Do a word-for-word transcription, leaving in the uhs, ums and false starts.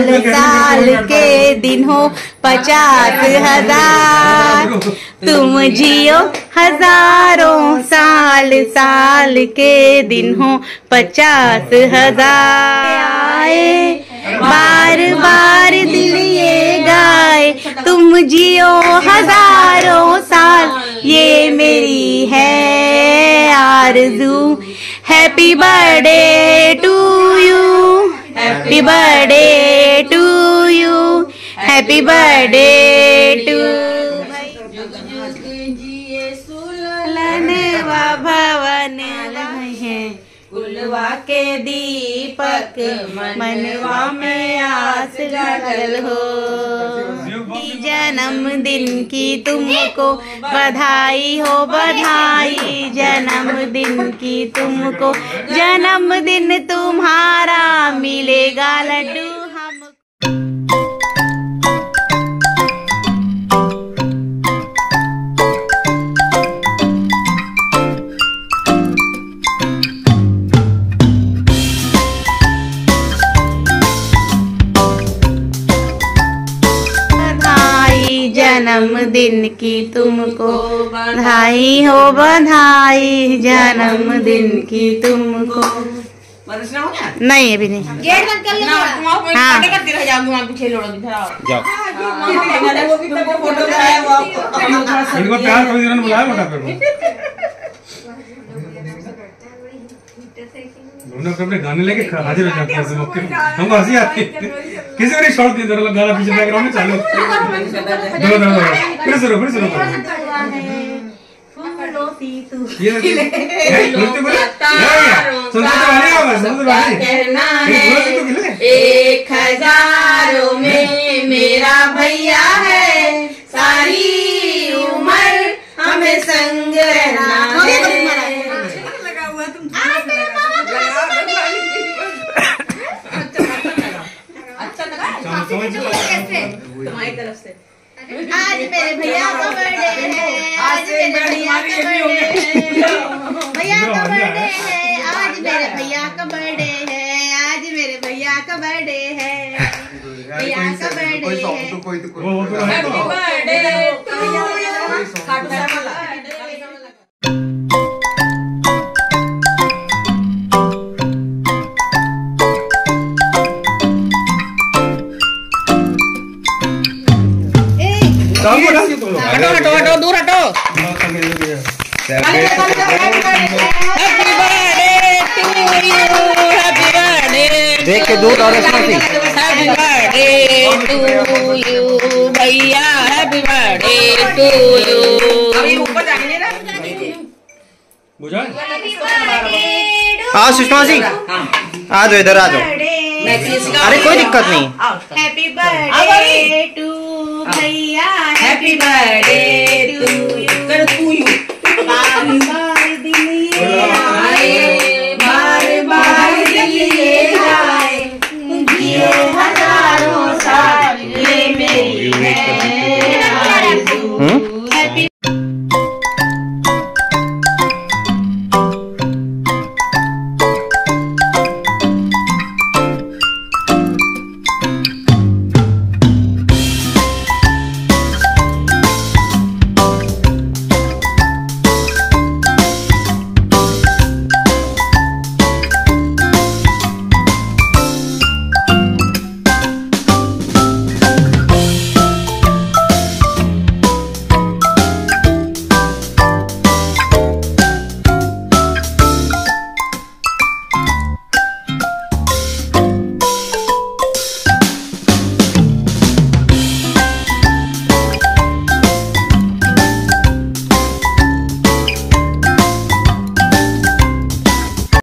साल साल के दिन हो पचास हजार, तुम जियो हजारों साल साल के दिन हो पचास हजार। आए बार बार दिल ये गाए, तुम जियो हजारों साल, ये मेरी है आरज़ू। Happy birthday to you, happy birthday to you, happy birthday to. जिए सुललन व भवन है, कुलवा के दीपक मनवा में आस लगल हो। जन्मदिन की तुमको बधाई हो, बधाई जन्मदिन की तुमको, जन्मदिन तुम्हारा मिलेगा लड्डू हमको। जन्मदिन की तुमको बधाई हो, बधाई जन्मदिन की तुमको। नहीं अभी नहीं, गेट बंद कर लेना। हाँ करती रह जाओ, वहां पीछे लोड़ो इधर आओ जाओ। वो भी तो फोटो कराया वो आपको, इनको प्यार कोई दिन बुलाया बेटा पे दोनों अपने गाने लेके हाजिर हो जाते हैं मौके। हमको हंसी आती है, किसी को नहीं शॉर्ट दी तरह गाना पीछे बैकग्राउंड में चालू। दो दो दो फिर शुरू फिर शुरू ये बोलते बोले सुनते तो आने आवाज सुनते आने एक हजारों में मेरा भैया है, सारी उम्र हमें संग रहना है। तुम्हारी तरफ से आज मेरे भैया का बर्थडे है, आज मेरे भैया का बर्थडे है, भैया का बर्थडे है, आज मेरे भैया का बर्थडे है, आज मेरे भैया का बर्थडे है, भैया का बर्थडे है। Happy birthday to you. हटो हटो हटो दूर हटो। Happy birthday to you, happy birthday. देख के दूर और हैप्पी बर्थडे टू यू भैया, हैप्पी बर्थडे टू यू। अभी ऊपर जाने ना बुझा। हाँ सुषमा जी आ जाओ, इधर आ जाओ। अरे कोई दिक्कत नहीं। हैप्पी बर्थडे टू भैया, हैप्पी बर्थडे टू